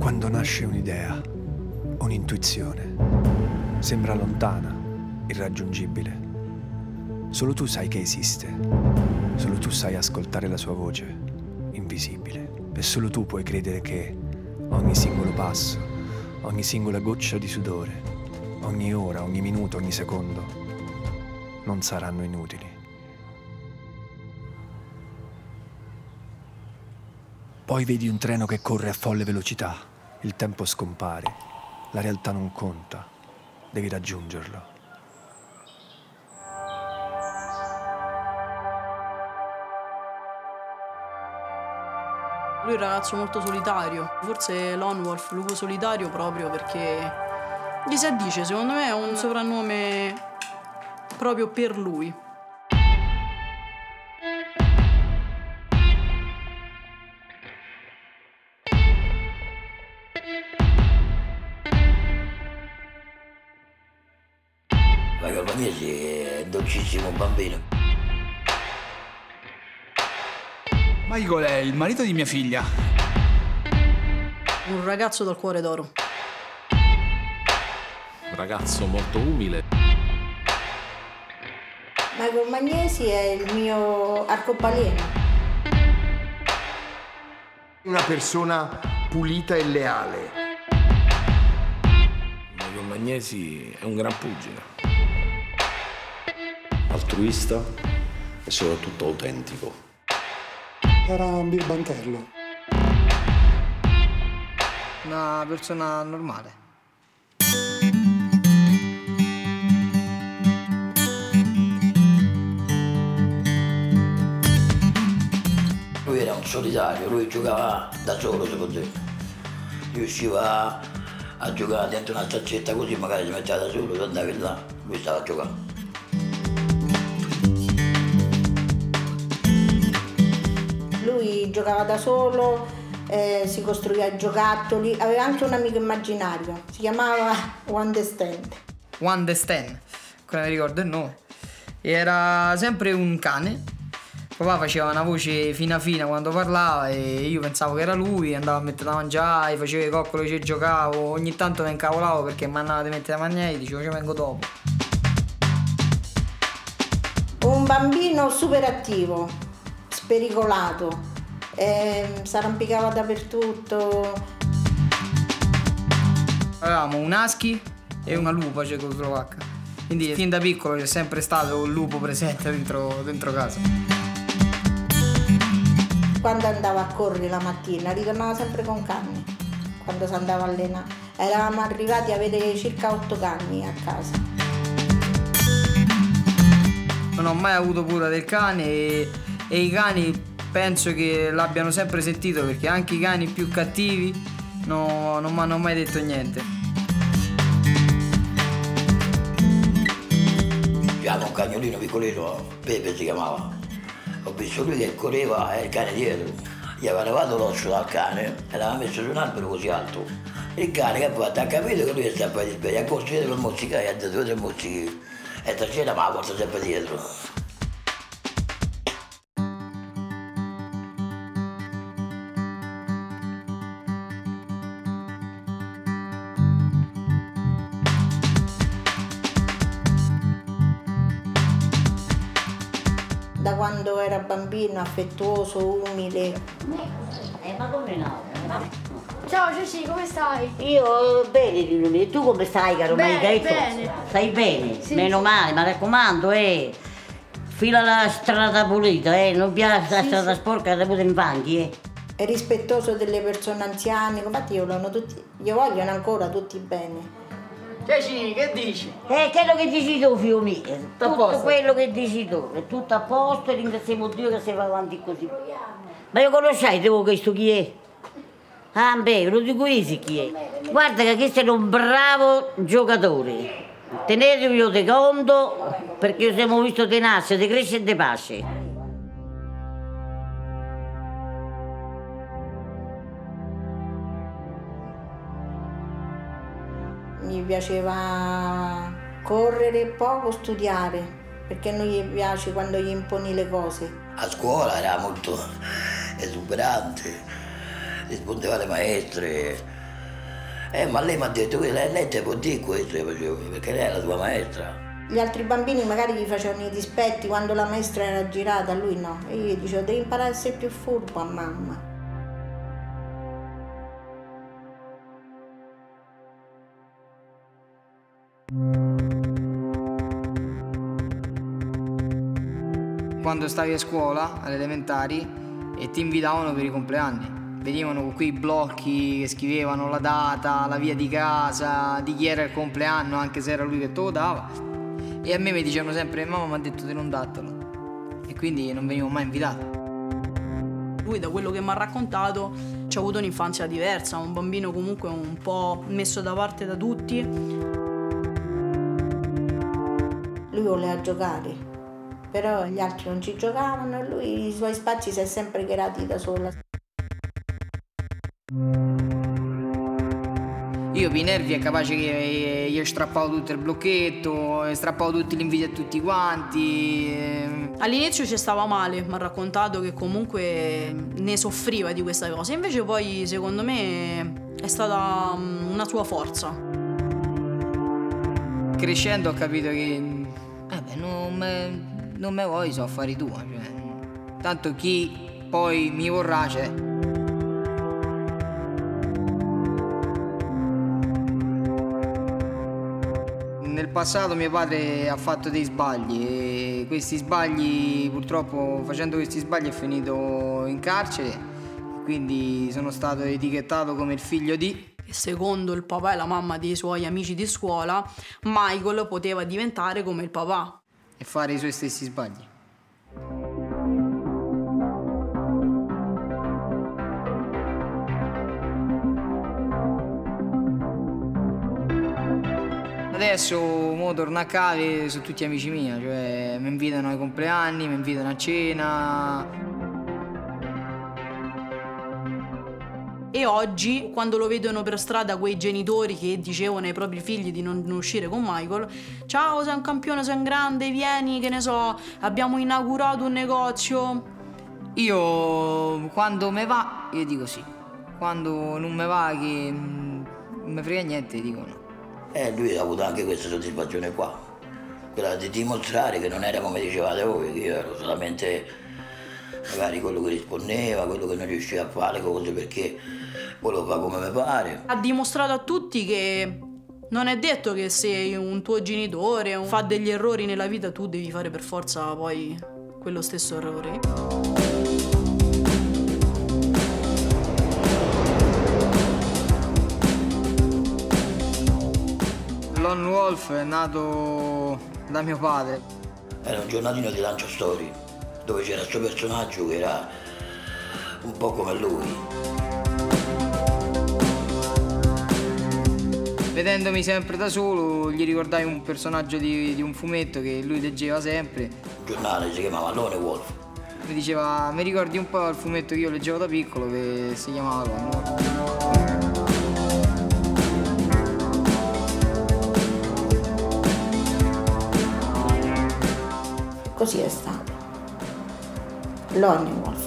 Quando nasce un'idea, un'intuizione, sembra lontana, irraggiungibile. Solo tu sai che esiste, solo tu sai ascoltare la sua voce, invisibile. E solo tu puoi credere che ogni singolo passo, ogni singola goccia di sudore, ogni ora, ogni minuto, ogni secondo non saranno inutili. Poi vedi un treno che corre a folle velocità, il tempo scompare, la realtà non conta, devi raggiungerlo. Lui è un ragazzo molto solitario, forse Lone Wolf, lupo solitario, proprio perché gli si addice, secondo me è un soprannome proprio per lui. Michael Magnesi è un dolcissimo bambino. Michael è il marito di mia figlia. Un ragazzo dal cuore d'oro. Un ragazzo molto umile. Michael Magnesi è il mio arcobaleno. Una persona pulita e leale. Michael Magnesi è un gran pugile. Altruista e soprattutto autentico. Era un birbantello. Una persona normale. Lui era un solitario, lui giocava da solo, secondo me. Riusciva a giocare dentro una stazzetta così, magari si metteva da solo, andava là, lui stava a giocare. Lui giocava da solo, si costruiva i giocattoli, aveva anche un amico immaginario, si chiamava One The Stand. One The Stand, ancora mi ricordo il nome. Era sempre un cane. Papà faceva una voce fina fina quando parlava e io pensavo che era lui, andavo a mettere da mangiare, facevo i coccoli, ci giocavo, ogni tanto mi incavolavo perché mi andava di mettere da mangiare e dicevo ci vengo dopo. Un bambino super attivo, spericolato, s'arrampicava dappertutto. Avevamo un husky e una lupa cecoslovacca, quindi fin da piccolo c'è sempre stato un lupo presente dentro casa. Quando andava a correre la mattina ritornava sempre con cani, quando si andava a allenare. Eravamo arrivati a avere circa 8 cani a casa. Non ho mai avuto cura del cane e i cani penso che l'abbiano sempre sentito perché anche i cani più cattivi non mi hanno mai detto niente. Abbiamo un cagnolino piccolino, Pepe si chiamava. Ho visto lui che correva e il cane dietro. Gli aveva levato l'osso dal cane e l'aveva messo su un albero così alto. Il cane che ha fatto, ha capito che lui è sempre dietro, ha costruito per mozzicare, ha dato 2 o 3 mozzichi. E stasera ma la porta sempre dietro. Da quando era bambino, affettuoso, umile. Ma come no? Ciao Ceci, come stai? Io bene di lui, e tu come stai caro Bene, Maichetto? bene. Stai bene? Sì, Meno sì. male, ma raccomando, fila la strada pulita, non piace la strada sporca da pure in banchi, È rispettoso delle persone anziane, infatti gli vogliono ancora tutti bene. Ceci, che dici? Quello che dici tu, figlio mio, tutto posto. quello che dici tu, è tutto a posto e ringraziamo Dio che si va avanti così. Ma io conoscete voi questo chi è? Ah beh, lo dico io sì chi è. Guarda che questo è un bravo giocatore. Tenetevi di conto perché siamo visto tenace, di crescere e di pace. Gli piaceva correre e poco studiare, perché non gli piace quando gli imponi le cose. A scuola era molto esuberante, rispondeva alle maestre, Ma lei mi ha detto, lei te può dire questo, io facevo, perché lei è la tua maestra. Gli altri bambini magari gli facevano i dispetti quando la maestra era girata, a lui no. E io gli dicevo, devi imparare a essere più furbo a mamma. Quando stavi a scuola, alle elementari, e ti invitavano per i compleanni. Venivano con quei blocchi che scrivevano la data, la via di casa, di chi era il compleanno, anche se era lui che te lo dava. E a me mi dicevano sempre, mamma mi ha detto di non dartelo. E quindi non venivo mai invitato. Lui, da quello che mi ha raccontato, ci ha avuto un'infanzia diversa, un bambino comunque un po' messo da parte da tutti. Lui voleva giocare, però gli altri non ci giocavano e lui i suoi spazi si è sempre creati da sola. Io per i nervi è capace che gli strappavo tutto il blocchetto, strappavo tutti gli inviti a tutti quanti. All'inizio ci stava male, mi ha raccontato che comunque ne soffriva di questa cosa, invece poi secondo me è stata una sua forza. Crescendo ho capito che non me vuoi, so affari tuoi, cioè, tanto chi poi mi vorrà c'è. Nel passato mio padre ha fatto dei sbagli e questi sbagli, purtroppo facendo questi sbagli è finito in carcere, quindi sono stato etichettato come il figlio di... E secondo il papà e la mamma dei suoi amici di scuola, Michael poteva diventare come il papà. E fare i suoi stessi sbagli. Adesso mo torno a casa, sono tutti amici miei, cioè mi invitano ai compleanni, mi invitano a cena. E oggi, quando lo vedono per strada quei genitori che dicevano ai propri figli di non uscire con Michael, ciao, sei un campione, sei un grande, vieni, che ne so, abbiamo inaugurato un negozio. Io quando me va, io dico sì. Quando non me va, che non mi frega niente, dico no. Lui ha avuto anche questa soddisfazione qua, quella di dimostrare che non era come dicevate voi, che io ero solamente magari quello che rispondeva, quello che non riusciva a fare cose perché volevo fare come mi pare. Ha dimostrato a tutti che non è detto che se un tuo genitore fa degli errori nella vita tu devi fare per forza poi quello stesso errore. Lone Wolf è nato da mio padre. Era un giornalino di Lancia Story, dove c'era questo personaggio che era un po' come lui. Vedendomi sempre da solo, gli ricordai un personaggio di un fumetto che lui leggeva sempre. Il giornale si chiamava Lone Wolf. Mi diceva, mi ricordi un po' il fumetto che io leggevo da piccolo che si chiamava Lone Wolf. Così è stato. Lone Wolf.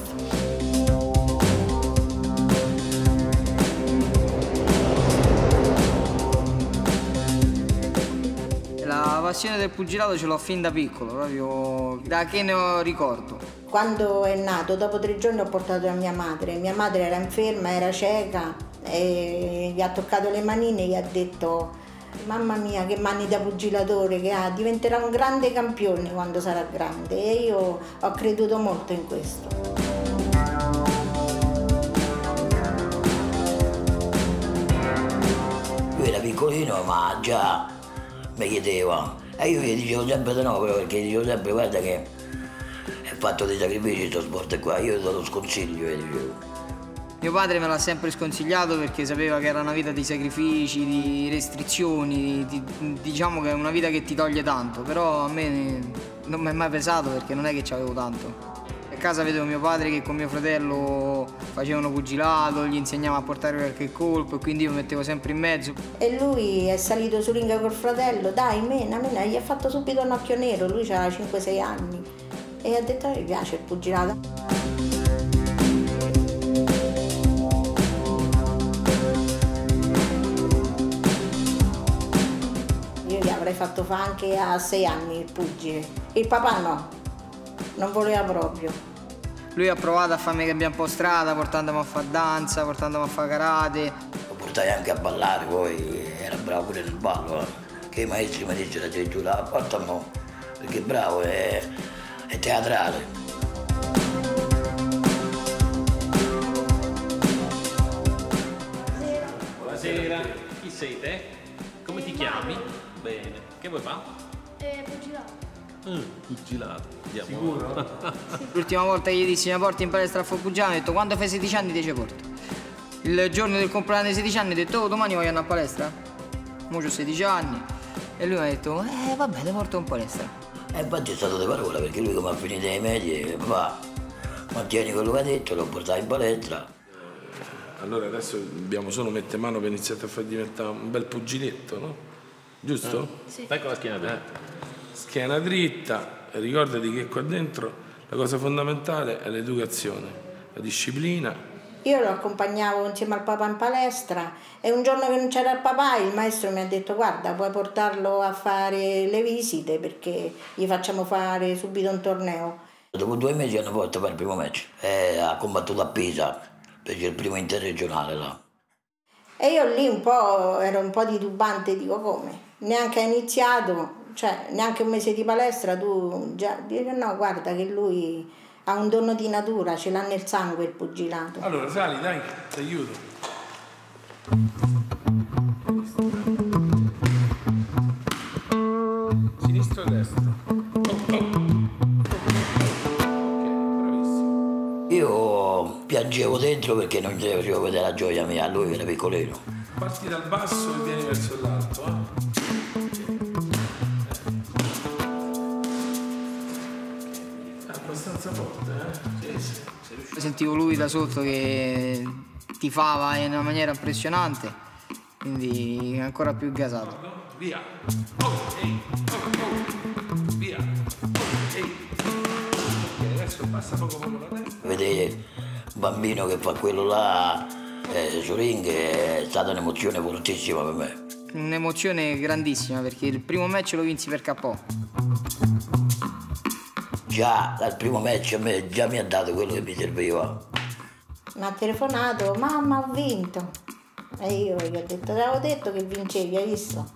La passione del pugilato ce l'ho fin da piccolo, proprio da che ne ho ricordo. Quando è nato, dopo 3 giorni ho portato a mia madre. Mia madre era inferma, era cieca e gli ha toccato le manine e gli ha detto: mamma mia, che mani da pugilatore che ha, diventerà un grande campione quando sarà grande. E io ho creduto molto in questo. Lui era piccolino ma già mi chiedeva e io gli dicevo sempre di no, però perché gli dicevo sempre guarda che è fatto dei sacrifici questo sport qua, io ti do lo sconsiglio e dicevo. Mio padre me l'ha sempre sconsigliato perché sapeva che era una vita di sacrifici, di restrizioni, diciamo che è una vita che ti toglie tanto, però a me non mi è mai pesato perché non è che c'avevo tanto. A casa vedevo mio padre che con mio fratello facevano pugilato, gli insegnava a portare qualche colpo e quindi io mi mettevo sempre in mezzo. E lui è salito su ringa col fratello, dai, mena, gli ha fatto subito un occhio nero, lui aveva 5-6 anni e ha detto mi piace il pugilato. fatto fa anche a 6 anni il pugile. Il papà no, non voleva proprio. Lui ha provato a farmi cambiare un po' strada, portandomi a fare danza, portandomi a fare karate. Lo portai anche a ballare, poi era bravo pure nel ballo, che i maestri mi dicevano addirittura porta no, perché è bravo, è teatrale. Buonasera, chi sei te? Come ti chiami? Bene, che vuoi fare? Pugilato. Pugilato, andiamo. Sicuro? L'ultima volta che gli dissi mi porti in palestra a fare pugilato, ho detto quando fai 16 anni ti ci porto. Il giorno del compleanno dei 16 anni ho detto oh, domani voglio andare a palestra. Mo c'ho 16 anni. E lui mi ha detto vabbè, ti porto in palestra. E infatti è stato di parola, perché lui come ha finito le medie, va, mantieni quello che ha detto, lo portai in palestra. Allora adesso dobbiamo solo mettere mano per iniziare a far diventare un bel pugiletto, no? Giusto? Sì. Dai con la schiena dritta. Schiena dritta, ricordati che qua dentro la cosa fondamentale è l'educazione, la disciplina. Io lo accompagnavo insieme al papà in palestra e un giorno che non c'era il papà il maestro mi ha detto guarda puoi portarlo a fare le visite perché gli facciamo fare subito un torneo. Dopo 2 mesi hanno portato per il primo match e ha combattuto a Pisa. Perché è il primo interregionale là. E io lì un po' ero un po' titubante, dico come? Neanche hai iniziato, cioè neanche un mese di palestra tu già dire no, guarda che lui ha un dono di natura, ce l'ha nel sangue il pugilato. Allora sali, dai, ti aiuto. Sinistro o destro? Io piangevo dentro perché non gli facevo vedere la gioia mia, a lui che era piccolino. Parti dal basso e vieni verso l'alto, È abbastanza forte, Sì. Sentivo lui da sotto che tifava in una maniera impressionante, quindi ancora più gasato. Via. Via. Adesso passa poco la testa. Vedere un bambino che fa quello là su ring è stata un'emozione fortissima per me. Un'emozione grandissima perché il primo match lo vinsi per KO. Già dal primo match a me già mi ha dato quello che mi serviva. Mi ha telefonato, mamma ho vinto. E io gli ho detto, te l'avevo detto che vincevi, hai visto?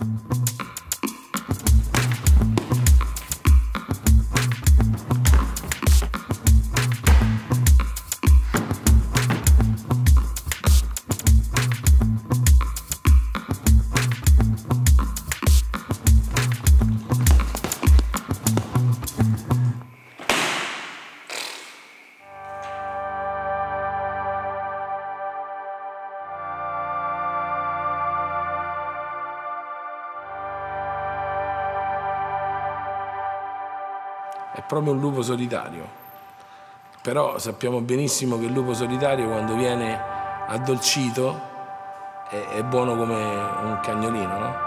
È proprio un lupo solitario, però sappiamo benissimo che il lupo solitario quando viene addolcito è buono come un cagnolino, no?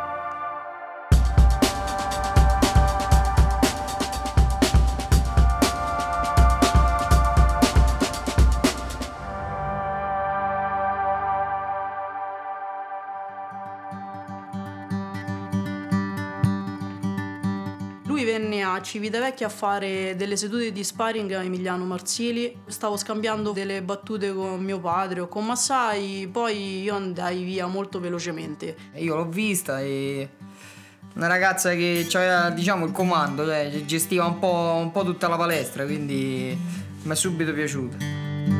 Lui venne a Civitavecchia a fare delle sedute di sparring a Emiliano Marsili. Stavo scambiando delle battute con mio padre o con Massai, poi io andai via molto velocemente. Io l'ho vista e una ragazza che aveva, diciamo, il comando, cioè gestiva un po' tutta la palestra, quindi mi è subito piaciuta.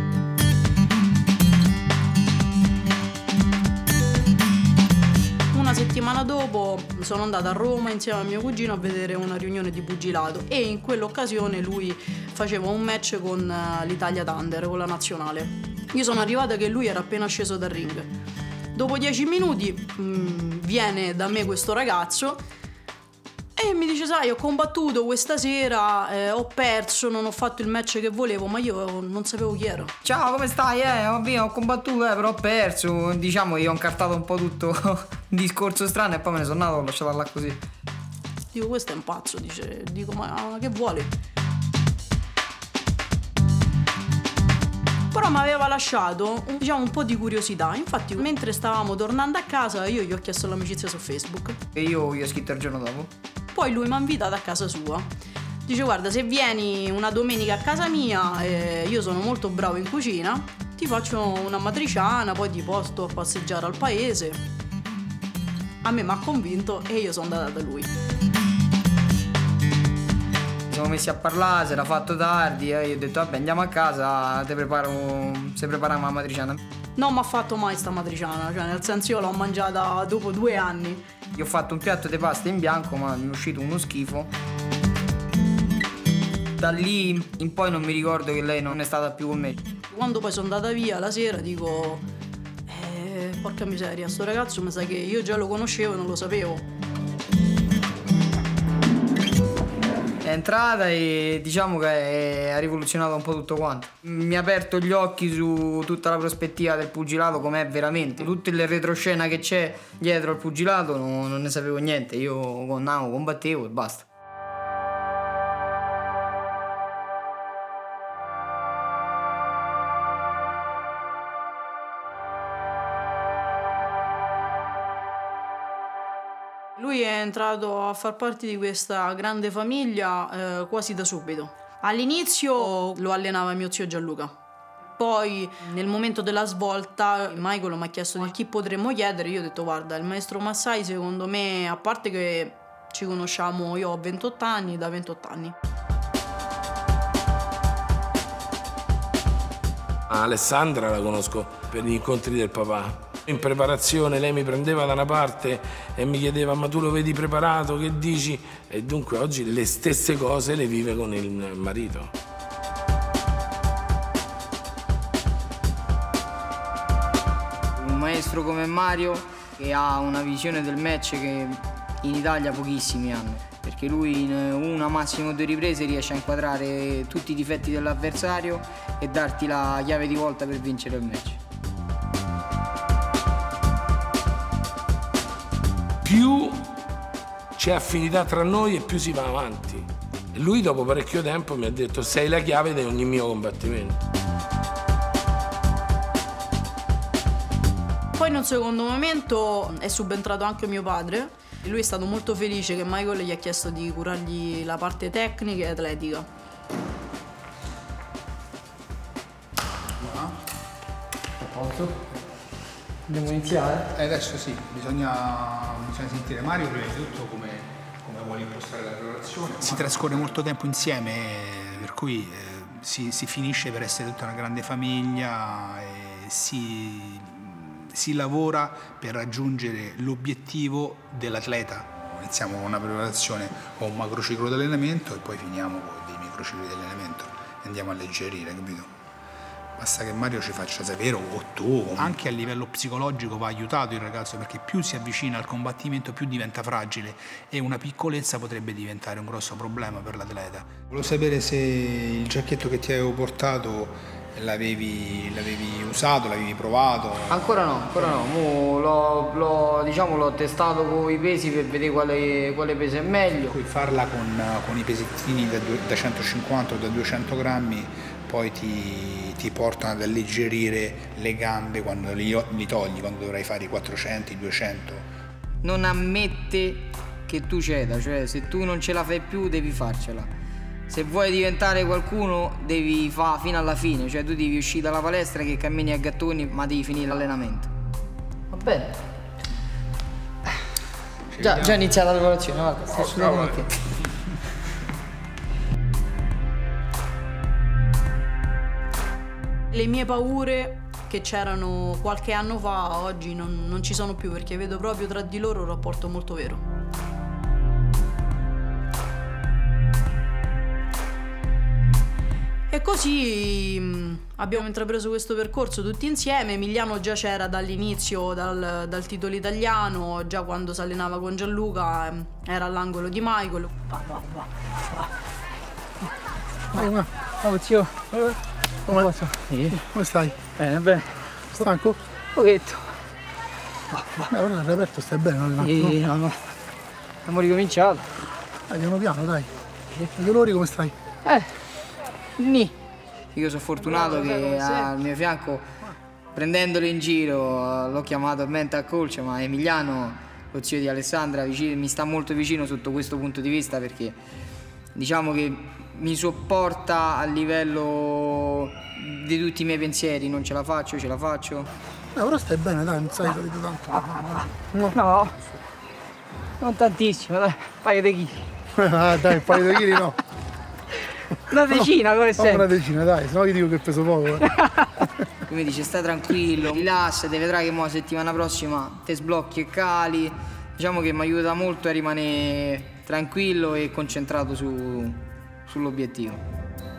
Una settimana dopo sono andata a Roma insieme a mio cugino a vedere una riunione di pugilato e in quell'occasione lui faceva un match con l'Italia Thunder, con la nazionale. Io sono arrivata che lui era appena sceso dal ring. Dopo 10 minuti viene da me questo ragazzo e mi dice sai ho combattuto questa sera, ho perso, non ho fatto il match che volevo, ma io non sapevo chi ero. Ciao, come stai? Ho combattuto però ho perso. Diciamo io ho incartato un po' tutto un discorso strano e poi me ne sono andato, l'ho lasciato là così. Dico questo è un pazzo, dico ma che vuole? Però mi aveva lasciato diciamo un po' di curiosità. Infatti mentre stavamo tornando a casa io gli ho chiesto l'amicizia su Facebook. E io gli ho scritto il giorno dopo. Poi lui mi ha invitato a casa sua. Dice guarda, se vieni una domenica a casa mia, io sono molto bravo in cucina, ti faccio una matriciana, poi ti porto a passeggiare al paese. A me mi ha convinto e io sono andata da lui. Ci siamo messi a parlare, si era fatto tardi e io ho detto vabbè andiamo a casa, se prepariamo la matriciana. Non mi ha fatto mai sta matriciana, cioè nel senso io l'ho mangiata dopo 2 anni. Gli ho fatto un piatto di pasta in bianco ma mi è uscito uno schifo. Da lì in poi non mi ricordo che lei non è stata più con me. Quando poi sono andata via la sera dico porca miseria, sto ragazzo mi sa che io già lo conoscevo e non lo sapevo. È entrata e diciamo che ha rivoluzionato un po' tutto quanto. Mi ha aperto gli occhi su tutta la prospettiva del pugilato com'è veramente. Tutte le retroscena che c'è dietro al pugilato non ne sapevo niente. Io combattevo e basta. Lui è entrato a far parte di questa grande famiglia quasi da subito. All'inizio lo allenava mio zio Gianluca. Poi nel momento della svolta Michael mi ha chiesto di chi potremmo chiedere. Io ho detto guarda, il maestro Massai secondo me, a parte che ci conosciamo, io ho 28 anni, da 28 anni. Alessandra la conosco per gli incontri del papà. In preparazione lei mi prendeva da una parte e mi chiedeva ma tu lo vedi preparato, che dici? E dunque oggi le stesse cose le vive con il marito. Un maestro come Mario che ha una visione del match che in Italia pochissimi hanno, perché lui in una massimo 2 riprese riesce a inquadrare tutti i difetti dell'avversario e darti la chiave di volta per vincere il match. Più c'è affinità tra noi e più si va avanti. E lui dopo parecchio tempo mi ha detto sei la chiave di ogni mio combattimento. Poi in un secondo momento è subentrato anche mio padre. Lui è stato molto felice che Michael gli ha chiesto di curargli la parte tecnica e atletica. Posso? Andiamo a iniziare? Adesso sì, bisogna sentire Mario prima di tutto come vuole impostare la relazione. Si trascorre molto tempo insieme, per cui si finisce per essere tutta una grande famiglia e si lavora per raggiungere l'obiettivo dell'atleta. Iniziamo con una preparazione con un macrociclo di allenamento e poi finiamo con dei microcicli di allenamento e andiamo a alleggerire, capito? Basta che Mario ci faccia sapere, o tu. Anche a livello psicologico va aiutato il ragazzo, perché più si avvicina al combattimento più diventa fragile e una piccolezza potrebbe diventare un grosso problema per l'atleta. Volevo sapere se il giacchetto che ti avevo portato l'avevi usato, l'avevi provato. Ancora no. L'ho testato con i pesi per vedere quale peso è meglio. Puoi farla con i pesettini da 150 o da 200 grammi, poi ti portano ad alleggerire le gambe quando li togli, quando dovrai fare i 400, i 200. Non ammette che tu ceda, cioè se tu non ce la fai più devi farcela. Se vuoi diventare qualcuno devi fare fino alla fine, cioè tu devi uscire dalla palestra che cammini a gattoni ma devi finire l'allenamento. Va bene. Già è iniziata la preparazione, guarda, stai sudando anche. Le mie paure che c'erano qualche anno fa oggi non ci sono più, perché vedo proprio tra di loro un rapporto molto vero. E così abbiamo intrapreso questo percorso tutti insieme. Emiliano già c'era dall'inizio, dal titolo italiano, già quando si allenava con Gianluca, era all'angolo di Michael. Ciao zio. Come stai? Bene. Stanco? Un pochetto. Ora l'hai aperto, stai bene? Non no. Abbiamo ricominciato. Piano piano, dai. I dolori come stai? Ni. Io sono fortunato che al mio fianco, prendendolo in giro, l'ho chiamato mental coach, ma Emiliano, lo zio di Alessandra, mi sta molto vicino sotto questo punto di vista, perché diciamo che mi sopporta a livello di tutti i miei pensieri. Non ce la faccio, ce la faccio. Però stai bene, dai, non sei salito tanto. No, non tantissimo, dai, un paio di chili. Dai, un paio di chili no. Una decina, come sempre. Una decina, dai, sennò io dico che peso poco. Lui mi dice stai tranquillo, rilassati, vedrai che mo settimana prossima te sblocchi e cali. Diciamo che mi aiuta molto a rimanere tranquillo e concentrato sull'obiettivo.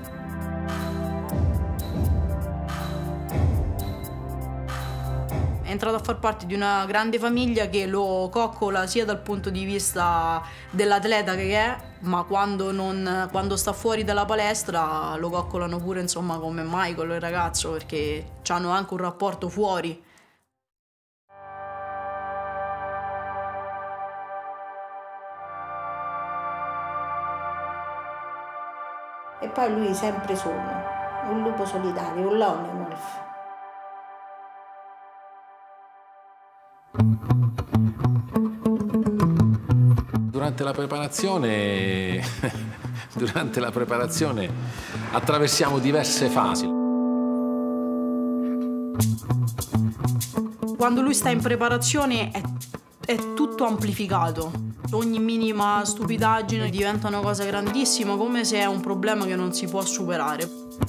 È entrato a far parte di una grande famiglia che lo coccola sia dal punto di vista dell'atleta che è, ma quando sta fuori dalla palestra lo coccolano pure, insomma, come Michael, il ragazzo, perché hanno anche un rapporto fuori. E poi lui sempre solo, un lupo solitario, un lone wolf. Durante la preparazione attraversiamo diverse fasi. Quando lui sta in preparazione è tutto amplificato. Ogni minima stupidaggine diventa una cosa grandissima, come se è un problema che non si può superare.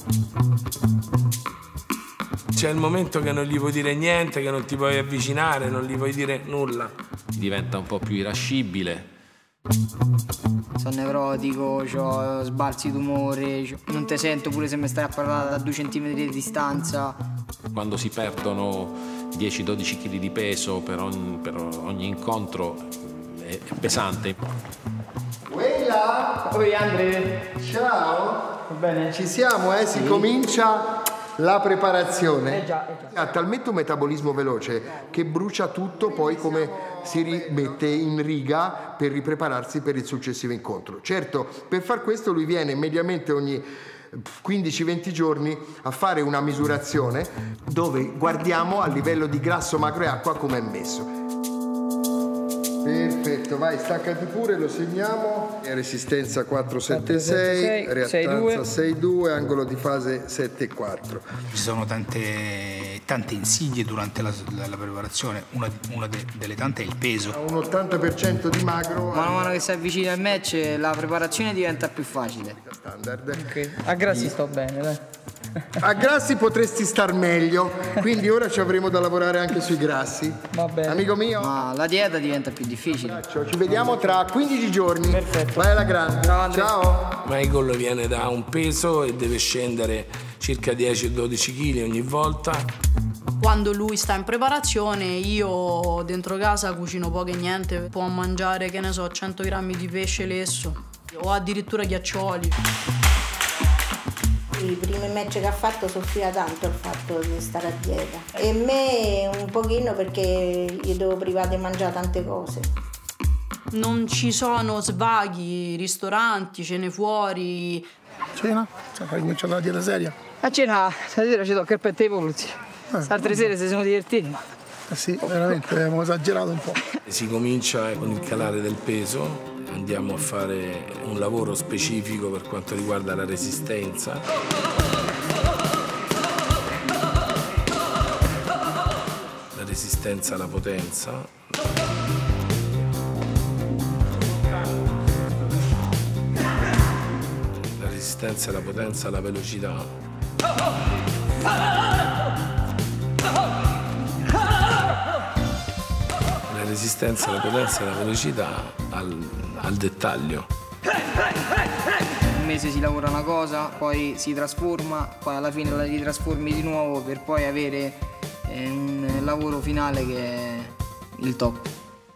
C'è il momento che non gli puoi dire niente, che non ti puoi avvicinare, non gli puoi dire nulla. Diventa un po' più irascibile. Sono nevrotico, ho sbalzi d'umore, non ti sento pure se mi stai a parlare a 2 centimetri di distanza. Quando si perdono 10-12 kg di peso per ogni incontro è pesante. Weila! Oi Andre! Ciao! Va bene? Ci siamo, si comincia la preparazione. Già. Ha talmente un metabolismo veloce che brucia tutto, poi come si rimette in riga per riprepararsi per il successivo incontro. Certo, per far questo lui viene mediamente ogni 15-20 giorni a fare una misurazione dove guardiamo a livello di grasso, magro e acqua come è messo. Perfetto, vai, staccati pure, lo segniamo. Resistenza 476, reattanza 6,2, angolo di fase 7,4. Ci sono tante insidie durante la preparazione, una delle tante è il peso. Un 80% di magro. Man mano che si avvicina al match la preparazione diventa più facile. Standard. Okay. A grassi sto bene, dai. A grassi potresti star meglio, quindi ora ci avremo da lavorare anche sui grassi. Va bene. Amico mio. Ma la dieta diventa più difficile. Ci vediamo tra 15 giorni. Perfetto. Vai alla grande. Ciao. Michael viene da un peso e deve scendere circa 10-12 kg ogni volta. Quando lui sta in preparazione, io dentro casa cucino poco e niente. Può mangiare, che ne so, 100 grammi di pesce lesso o addirittura ghiaccioli. I primi match che ha fatto soffriva tanto il fatto di stare a dieta. E me un pochino perché gli devo privare di mangiare tante cose. Non ci sono svaghi, ristoranti, cene fuori. Cena? Hai cominciato la dieta seria? A cena stasera ci tocca il petto ai polsi. Altre sere si sono divertiti. Sì, veramente abbiamo esagerato un po'. Si comincia con il calare del peso. Andiamo a fare un lavoro specifico per quanto riguarda la resistenza. La resistenza alla potenza. La resistenza alla potenza, alla velocità. La resistenza, la potenza e la velocità al dettaglio. Un mese si lavora una cosa, poi si trasforma, poi alla fine la ritrasformi di nuovo per poi avere un lavoro finale che è il top.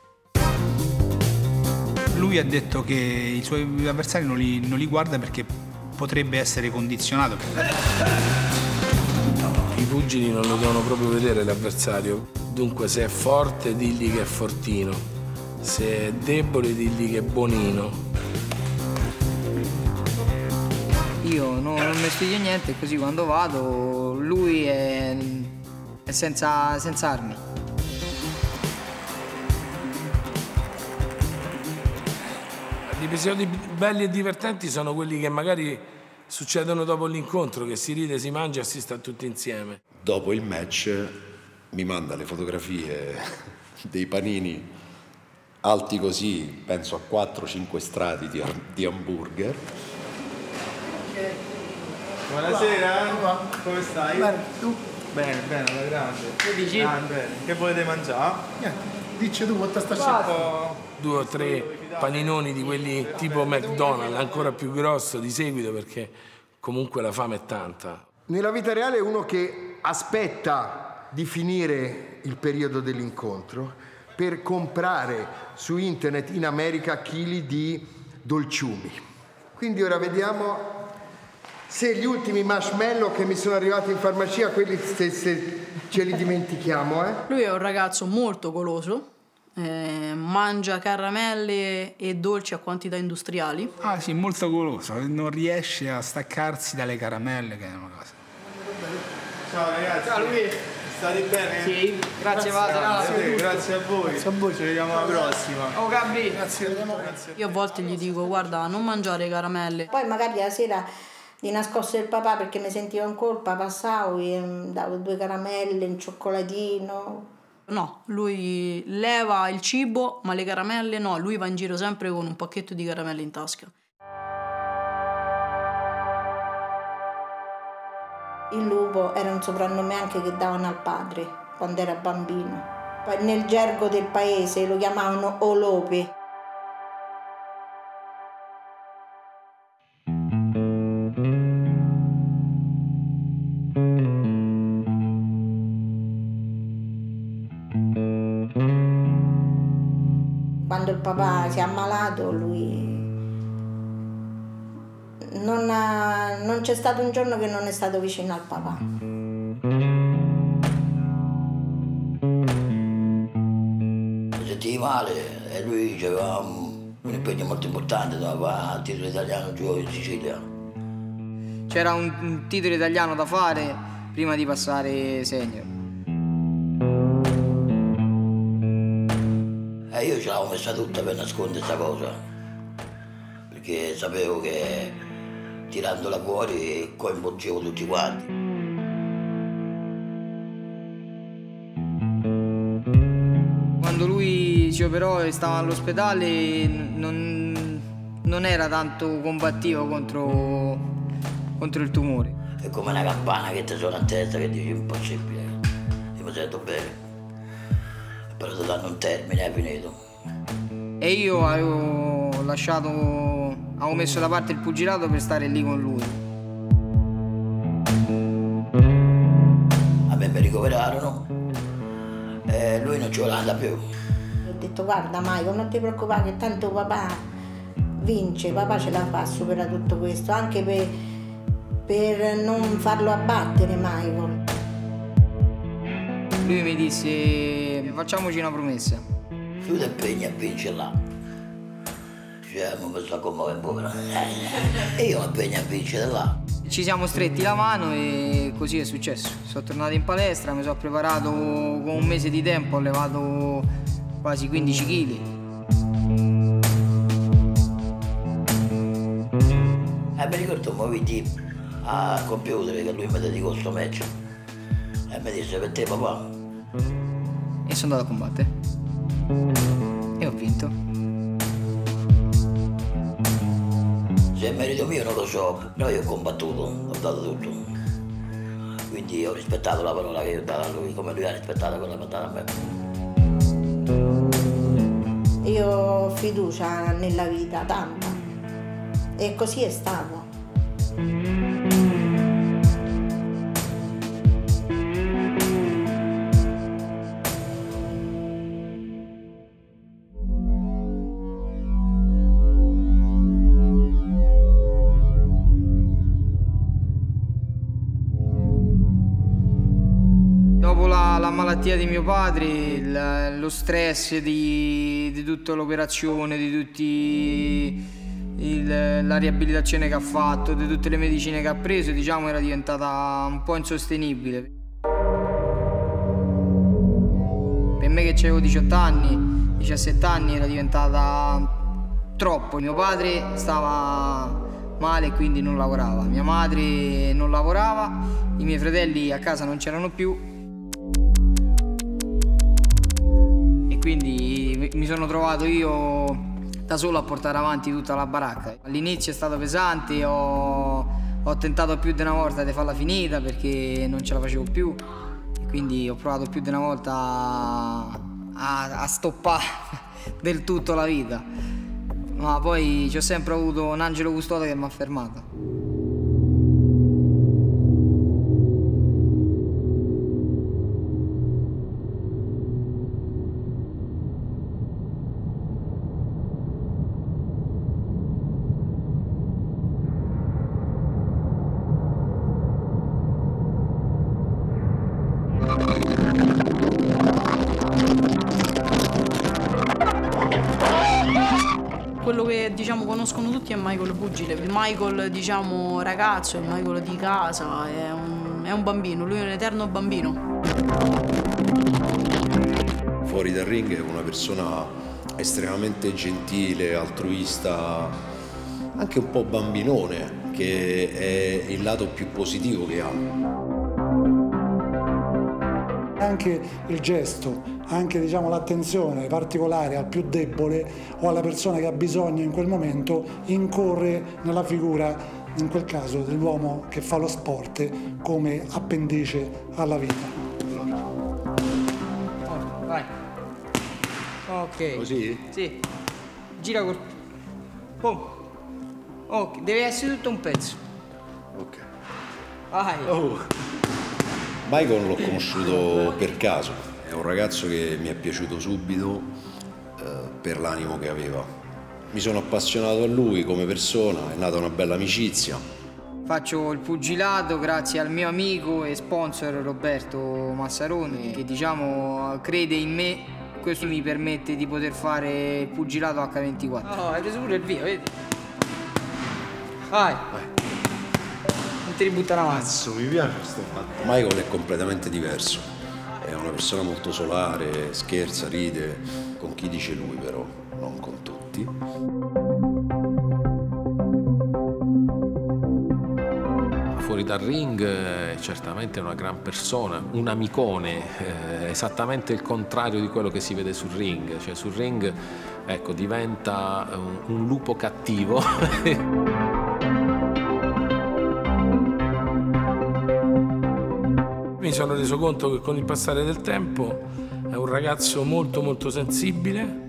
Lui ha detto che i suoi avversari non li guarda perché potrebbe essere condizionato. I pugili non lo devono proprio vedere l'avversario. Dunque, se è forte, digli che è fortino. Se è debole, digli che è bonino. Io non mi studio niente, così quando vado lui è senza armi. Gli episodi belli e divertenti sono quelli che magari succedono dopo l'incontro, che si ride, si mangia e si sta tutti insieme. Dopo il match mi manda le fotografie dei panini alti così, penso a 4-5 strati di hamburger. Buonasera, come stai? Bene, tu? Bene, alla grande. Che dici? Bene. Che volete mangiare? Niente, dici tu quanto sta scendo. 2 o 3 paninoni di quelli tipo McDonald's, ancora più grosso di seguito, perché comunque la fame è tanta. Nella vita reale è uno che aspetta di finire il periodo dell'incontro per comprare su internet in America chili di dolciumi. Quindi ora vediamo se gli ultimi marshmallow che mi sono arrivati in farmacia, quelli se ce li dimentichiamo. Lui è un ragazzo molto goloso, mangia caramelle e dolci a quantità industriali. Ah sì, molto goloso, non riesce a staccarsi dalle caramelle, che è una cosa. Ciao ragazzi. Ciao Luigi. State bene? Sì, grazie padre. Grazie a voi. Grazie a voi. Ci vediamo alla prossima. Oh Gabbi. Grazie. Io a volte gli dico: guarda, non mangiare caramelle. Poi magari la sera di nascosto del papà, perché mi sentivo in colpa, passavo e davo 2 caramelle, un cioccolatino. No, lui leva il cibo, ma le caramelle no. Lui va in giro sempre con un pacchetto di caramelle in tasca. Il lupo era un soprannome anche che davano al padre quando era bambino. Poi nel gergo del paese lo chiamavano Olope. Quando il papà si è ammalato, lui non c'è stato un giorno che non è stato vicino al papà. Mi sentivo male e lui aveva un impegno molto importante, doveva fare il titolo italiano giù in Sicilia. C'era un titolo italiano da fare prima di passare senior. E io ce l'avevo messa tutta per nascondere questa cosa, perché sapevo che tirandola fuori coinvolgevo tutti quanti. Quando lui si operò e stava all'ospedale non era tanto combattivo contro il tumore. È come una campana che ti suona a testa che dici impossibile. Io mi sento bene. Però ti danno un termine, è finito. E io avevo messo da parte il pugilato per stare lì con lui. A me mi ricoverarono e lui non ci voleva andare più. Ho detto: guarda Michael, non ti preoccupare che tanto papà vince, papà ce la fa a superare tutto questo, anche per non farlo abbattere Michael. Lui mi disse: facciamoci una promessa. Tu ti impegni a vincere là. Cioè, mi sto commuovendo un po'. E io mi impegno a vincere là. Ci siamo stretti la mano e così è successo. Sono tornato in palestra, mi sono preparato con un mese di tempo, ho levato quasi 15 kg. Mi ricordo mi vidi al computer che lui mi dedicò sto match. E mi disse: per te papà. E sono andato a combattere. E ho vinto. Se è merito mio non lo so, però io ho combattuto, ho dato tutto. Quindi ho rispettato la parola che io ho dato a lui, come lui ha rispettato quella che ha dato a me. Io ho fiducia nella vita, tanta. E così è stato. Dopo la malattia di mio padre, lo stress di tutta l'operazione, di la riabilitazione che ha fatto, di tutte le medicine che ha preso, diciamo, era diventata un po' insostenibile. Per me che avevo 18 anni, 17 anni, era diventata troppo. Mio padre stava male e quindi non lavorava, mia madre non lavorava, i miei fratelli a casa non c'erano più e quindi mi sono trovato io da solo a portare avanti tutta la baracca. All'inizio è stato pesante, ho tentato più di una volta di farla finita perché non ce la facevo più e quindi ho provato più di una volta a stoppare del tutto la vita. Ma poi ci ho sempre avuto un angelo custode che mi ha fermato. Quello che, diciamo, conoscono tutti è Michael Pugile. Il Michael, diciamo, ragazzo, il Michael di casa, è un bambino, lui è un eterno bambino. Fuori dal ring è una persona estremamente gentile, altruista, anche un po' bambinone, che è il lato più positivo che ha. Anche il gesto, anche diciamo, l'attenzione particolare al più debole o alla persona che ha bisogno in quel momento incorre nella figura, in quel caso, dell'uomo che fa lo sport come appendice alla vita. Vai. Ok. Così? Sì. Gira col... Ok, deve essere tutto un pezzo. Ok. Vai. Oh. Michael l'ho conosciuto per caso, è un ragazzo che mi è piaciuto subito per l'animo che aveva. Mi sono appassionato a lui come persona, è nata una bella amicizia. Faccio il pugilato grazie al mio amico e sponsor Roberto Massaroni che, diciamo, crede in me. Questo mi permette di poter fare il pugilato H24. Oh, hai preso pure il via, vedi? Vai. Non ti ributtare avanti. Cazzo, mi piace questo fatto. Michael è completamente diverso. È una persona molto solare, scherza, ride, con chi dice lui però, non con tutti. Fuori dal ring certamente è una gran persona, un amicone, esattamente il contrario di quello che si vede sul ring. Cioè sul ring, ecco, diventa un lupo cattivo. Mi sono reso conto che con il passare del tempo è un ragazzo molto molto sensibile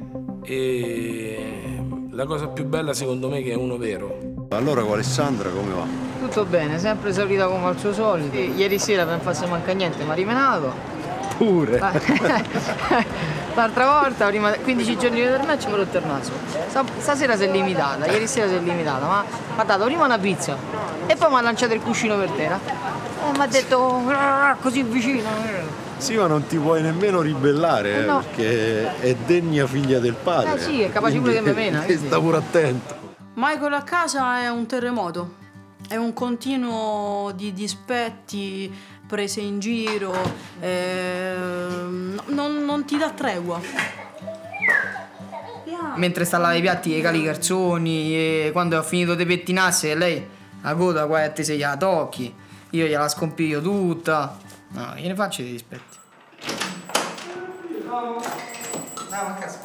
e la cosa più bella secondo me è che è uno vero. Allora con Alessandra come va? Tutto bene, sempre esaurita come al suo solito. Ieri sera per non farsi manca niente mi ha rimenato. Pure? L'altra volta, prima 15 giorni del match, mi ho rotto il naso. Stasera si è limitata, ieri sera si è limitata, ma mi ha dato prima una pizza e poi mi ha lanciato il cuscino per terra. E mi ha detto così vicino. Sì, ma non ti puoi nemmeno ribellare, no. Perché è degna figlia del padre. Sì, è capace pure che mi mena. Sta pure attento. Michael a casa è un terremoto, è un continuo di dispetti, prese in giro, non ti dà tregua. Mentre sta a lavare i piatti e cali i garzoni e quando ho finito di pettinarsi lei la coda qua a te se gliela tocchi, io gliela scompiglio tutta. No, gliene faccio dei dispetti. Andiamo a casa.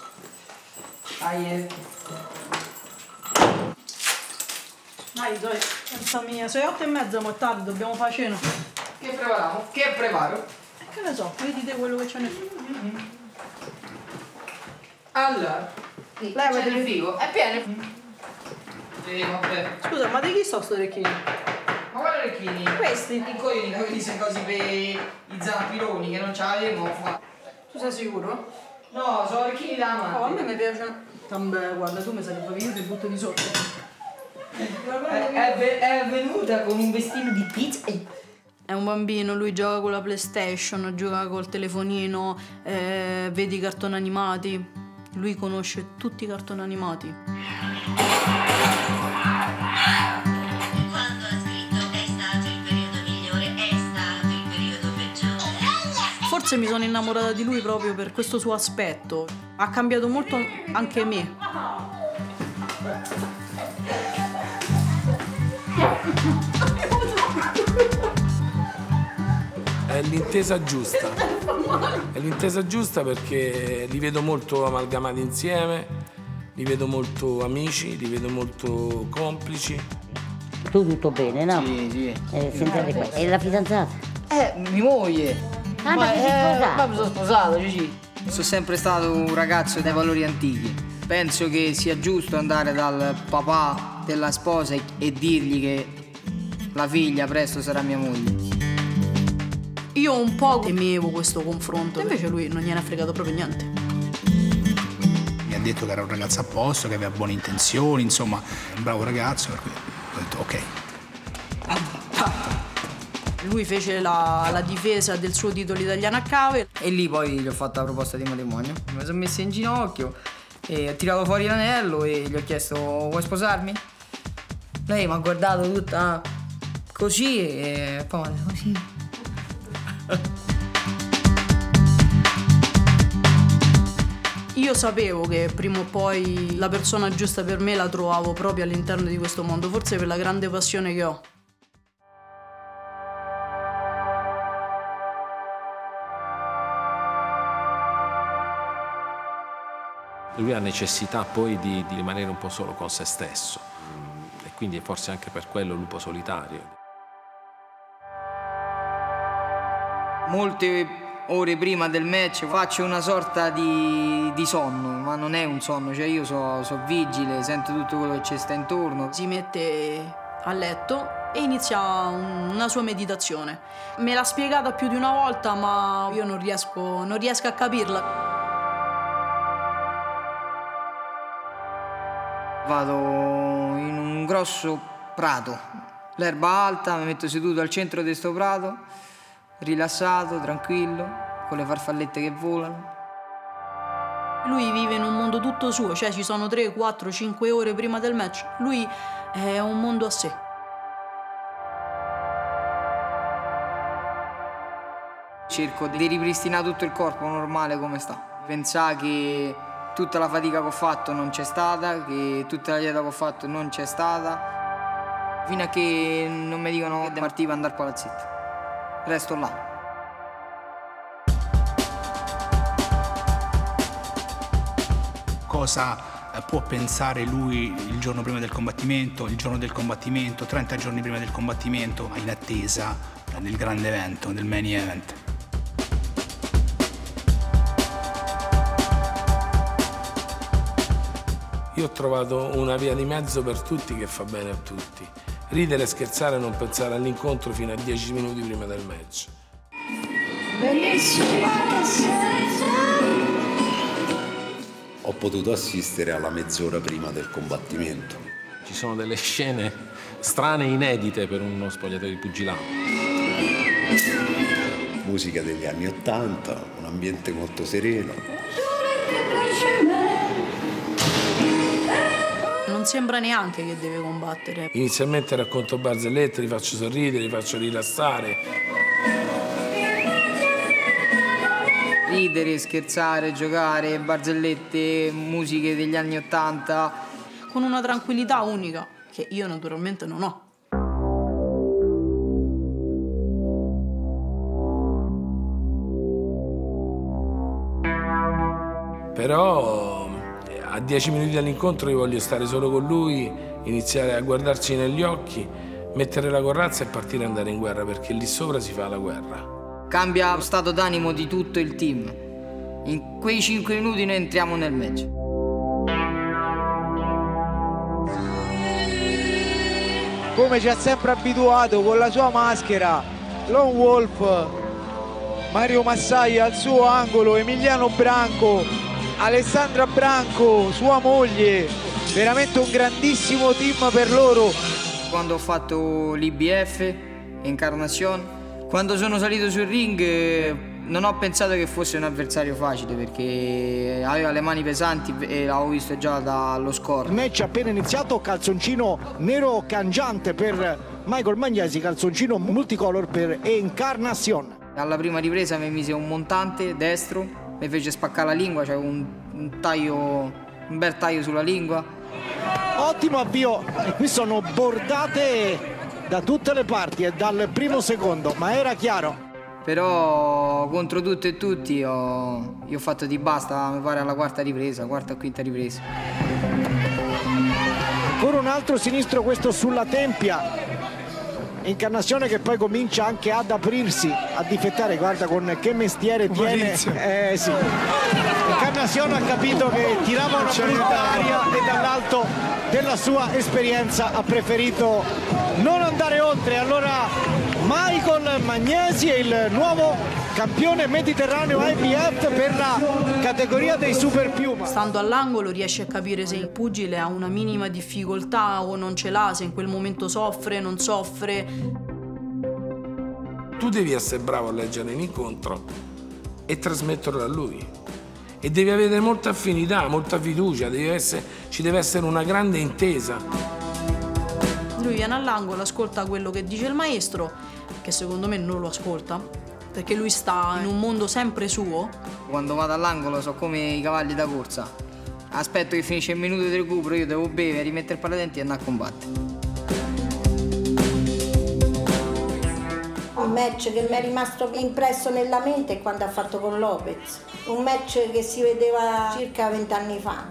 Dai. Dai, pensa mia, sei 8:30, ma è tardi, dobbiamo fare cena. Che prepariamo? Che preparo? Che ne so, vedi te quello che c'è nel... Allora, leva del frigo, è pieno. Vabbè. Scusa, ma di chi sono sto orecchini? Ma quali orecchini? Questi. I coglioni, quelli sono così per i zampironi che non ce l'avevo. Tu sei sicuro? No, sono orecchini da amante. Oh, a me mi piacciono. Vabbè, guarda, tu mi sarebbe venuto e butto di sotto. È venuta con un vestito di pizza. È un bambino, lui gioca con la PlayStation, gioca col telefonino, vede i cartoni animati. Lui conosce tutti i cartoni animati. Forse mi sono innamorata di lui proprio per questo suo aspetto. Ha cambiato molto anche me. È l'intesa giusta. È l'intesa giusta perché li vedo molto amalgamati insieme, li vedo molto amici, li vedo molto complici. Tu tutto bene, no? Sì. Sentate qua. E la fidanzata? Mia moglie. Ah, ma ti sei sposato? Ma mi sono sposato, Gigi. Sono sempre stato un ragazzo dai valori antichi. Penso che sia giusto andare dal papà della sposa e dirgli che la figlia presto sarà mia moglie. Io un po' temevo questo confronto, invece lui non gliene ha fregato proprio niente. Mi ha detto che era un ragazzo a posto, che aveva buone intenzioni, insomma, un bravo ragazzo, per cui ho detto ok. Lui fece la difesa del suo titolo italiano a cave. E lì poi gli ho fatto la proposta di matrimonio. Mi sono messo in ginocchio e ho tirato fuori l'anello e gli ho chiesto: vuoi sposarmi? Lei mi ha guardato tutta così e poi mi ha detto così. Io sapevo che prima o poi la persona giusta per me la trovavo proprio all'interno di questo mondo, forse per la grande passione che ho. Lui ha necessità poi di rimanere un po' solo con se stesso e quindi è forse anche per quello lupo solitario. Molte ore prima del match faccio una sorta di sonno, ma non è un sonno, cioè io so vigile, sento tutto quello che ci sta intorno. Si mette a letto e inizia una sua meditazione. Me l'ha spiegata più di una volta, ma io non riesco a capirla. Vado in un grosso prato, l'erba alta, mi metto seduto al centro di questo prato, rilassato, tranquillo, con le farfallette che volano. Lui vive in un mondo tutto suo, cioè ci sono 3, 4, 5 ore prima del match. Lui è un mondo a sé. Cerco di ripristinare tutto il corpo normale come sta. Pensare che tutta la fatica che ho fatto non c'è stata, che tutta la dieta che ho fatto non c'è stata, fino a che non mi dicono che devo partire per andare al palazzetto. Resto là. Cosa può pensare lui il giorno prima del combattimento, il giorno del combattimento, 30 giorni prima del combattimento, in attesa del grande evento, del main event. Io ho trovato una via di mezzo per tutti che fa bene a tutti. Ridere, scherzare e non pensare all'incontro fino a 10 minuti prima del match. Ho potuto assistere alla mezz'ora prima del combattimento. Ci sono delle scene strane e inedite per uno spogliatoio di pugilato. Musica degli anni '80, un ambiente molto sereno. Non sembra neanche che deve combattere. Inizialmente racconto barzellette, li faccio sorridere, li faccio rilassare. Ridere, scherzare, giocare, barzellette, musiche degli anni '80. Con una tranquillità unica, che io naturalmente non ho. Però a 10 minuti dall'incontro io voglio stare solo con lui, iniziare a guardarci negli occhi, mettere la corazza e partire ad andare in guerra, perché lì sopra si fa la guerra. Cambia lo stato d'animo di tutto il team. In quei 5 minuti noi entriamo nel match. Come ci ha sempre abituato con la sua maschera, Lone Wolf, Mario Massai al suo angolo, Emiliano Branco, Alessandra Branco, sua moglie, veramente un grandissimo team per loro. Quando ho fatto l'IBF, Encarnacion, quando sono salito sul ring non ho pensato che fosse un avversario facile, perché aveva le mani pesanti e l'avevo visto già dallo score. Il match appena iniziato, calzoncino nero cangiante per Michael Magnesi, calzoncino multicolor per Encarnacion. Alla prima ripresa mi mise un montante destro, mi fece spaccare la lingua, c'era un bel taglio sulla lingua. Ottimo avvio, e qui sono bordate da tutte le parti e dal primo secondo, ma era chiaro. Però contro tutto e tutti io ho fatto di basta, mi pare alla quarta o quinta ripresa. Ancora un altro sinistro, questo sulla tempia. Incarnazione che poi comincia anche ad aprirsi, a difettare, guarda con che mestiere tiene. Sì. Incarnazione ha capito che tirava una brutta aria e dall'alto della sua esperienza ha preferito non andare oltre. Allora Michael Magnesi è il nuovo campione mediterraneo IBF per la categoria dei super piuma. Stando all'angolo riesci a capire se il pugile ha una minima difficoltà o non ce l'ha, se in quel momento soffre, non soffre. Tu devi essere bravo a leggere l'incontro e trasmetterlo a lui. E devi avere molta affinità, molta fiducia, ci deve essere una grande intesa. Lui viene all'angolo, ascolta quello che dice il maestro, che secondo me non lo ascolta, perché lui sta in un mondo sempre suo. Quando vado all'angolo so come i cavalli da corsa. Aspetto che finisce il minuto di recupero, io devo bere, rimettere il paradenti e andare a combattere. Un match che mi è rimasto impresso nella mente è quando ha fatto con Lopez. Un match che si vedeva circa 20 anni fa.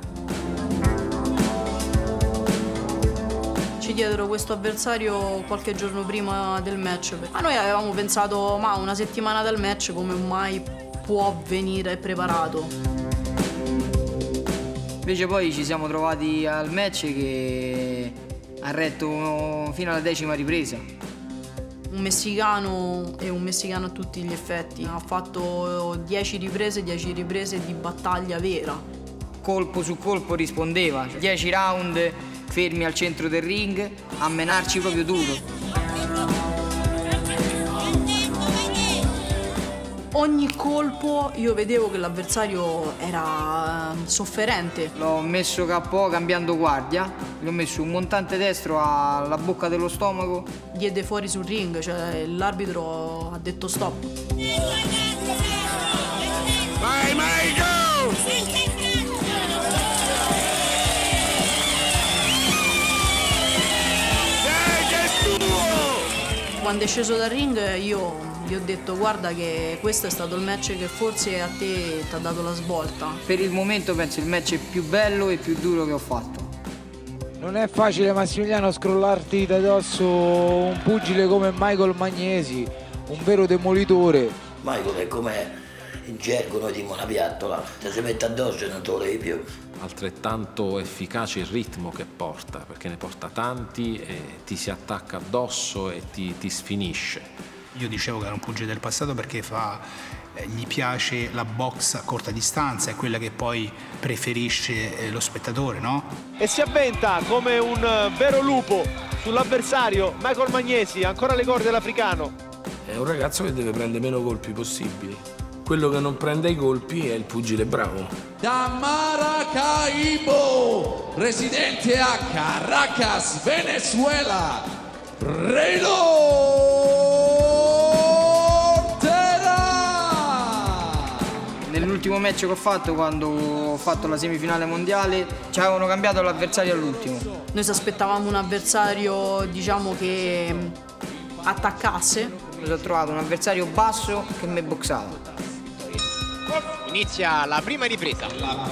Ci diedero questo avversario qualche giorno prima del match. Ma noi avevamo pensato, ma una settimana dal match come mai può venire preparato? Invece poi ci siamo trovati al match che ha retto fino alla 10ª ripresa. Un messicano e un messicano a tutti gli effetti. Ha fatto 10 riprese di battaglia vera. Colpo su colpo rispondeva. 10 round fermi al centro del ring, a menarci proprio duro. Ogni colpo io vedevo che l'avversario era sofferente. L'ho messo KO cambiando guardia, gli ho messo un montante destro alla bocca dello stomaco. Diede fuori sul ring, cioè l'arbitro ha detto stop. Vai Michael! Quando è sceso dal ring io gli ho detto guarda che questo è stato il match che forse a te ti ha dato la svolta. Per il momento penso il match più bello e più duro che ho fatto. Non è facile, Massimiliano, scrollarti da dosso un pugile come Michael Magnesi, un vero demolitore. Michael è come in gergo noi diciamo una piattola, se si mette addosso e non te lo levi più. Altrettanto efficace il ritmo che porta, perché ne porta tanti e ti si attacca addosso e ti sfinisce. Io dicevo che era un pugile del passato perché gli piace la box a corta distanza, è quella che poi preferisce lo spettatore, no? E si avventa come un vero lupo sull'avversario Michael Magnesi, ancora alle corde dell'africano. È un ragazzo che deve prendere meno colpi possibili. Quello che non prende i colpi è il pugile bravo. Da Maracaibo, residente a Caracas, Venezuela, Reynor Terán. Nell'ultimo match che ho fatto, quando ho fatto la semifinale mondiale, ci avevano cambiato l'avversario all'ultimo. Noi ci aspettavamo un avversario, diciamo, che attaccasse. Mi sono trovato un avversario basso che mi boxava. Inizia la prima ripresa.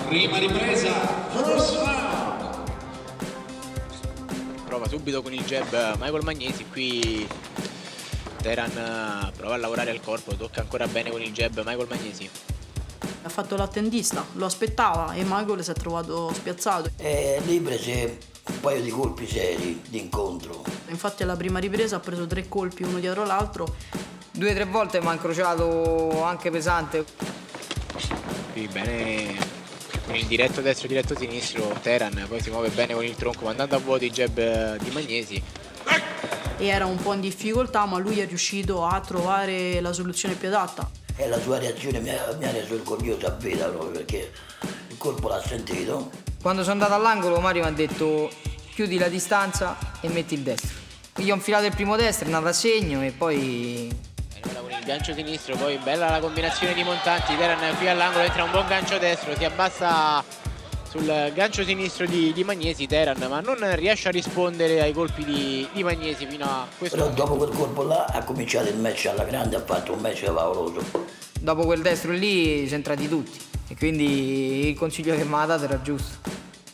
Prova subito con il jab Michael Magnesi. Qui Terán prova a lavorare al corpo, tocca ancora bene con il jab Michael Magnesi. Ha fatto l'attendista, lo aspettava e Michael si è trovato spiazzato. E lì prese un paio di colpi seri d'incontro. Infatti alla prima ripresa ha preso 3 colpi uno dietro l'altro. 2 o 3 volte mi ha incrociato anche pesante. Qui bene con il diretto destro, diretto sinistro Terán, poi si muove bene con il tronco mandando a vuoto i jab di Magnesi. E era un po' in difficoltà, ma lui è riuscito a trovare la soluzione più adatta. E la sua reazione mi ha reso orgoglioso a vita proprio perché il colpo l'ha sentito. Quando sono andato all'angolo Mario mi ha detto chiudi la distanza e metti il destro. Gli ho infilato il primo destro, è andato a segno e poi il gancio sinistro, poi bella la combinazione di Montanti, Teran qui all'angolo, entra un buon gancio destro, si abbassa sul gancio sinistro di Magnesi Teran, ma non riesce a rispondere ai colpi di Magnesi fino a questo Però momento. dopo quel colpo là ha cominciato il match alla grande, ha fatto un match favoloso. Dopo quel destro lì sono entrati tutti e quindi il consiglio che mi ha dato era giusto.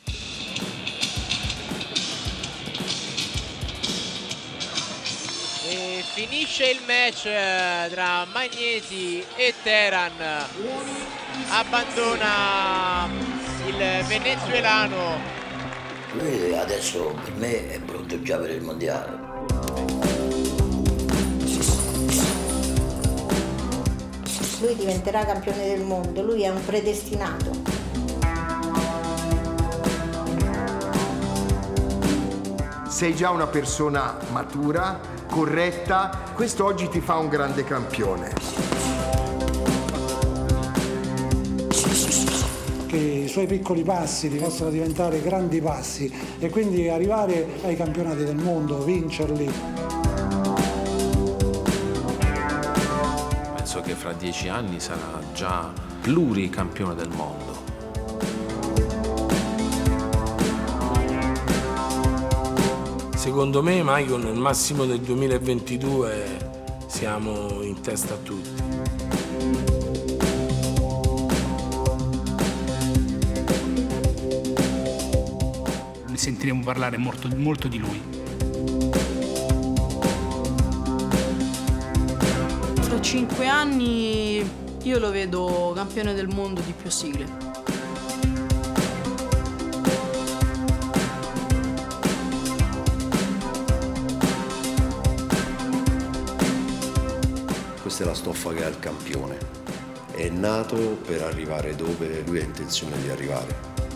E finisce il match tra Magnesi e Teran, abbandona il venezuelano. Lui adesso per me è pronto già per il mondiale. Lui diventerà campione del mondo, lui è un predestinato. Sei già una persona matura, corretta, questo oggi ti fa un grande campione. Che i suoi piccoli passi possano diventare grandi passi e quindi arrivare ai campionati del mondo, vincerli. Penso che fra 10 anni sarà già pluricampione del mondo. Secondo me, Michael, nel massimo del 2022 siamo in testa a tutti. Ne sentiremo parlare molto di lui. Fra 5 anni io lo vedo campione del mondo di più sigle. Questa è la stoffa che ha il campione. È nato per arrivare dove lui ha intenzione di arrivare.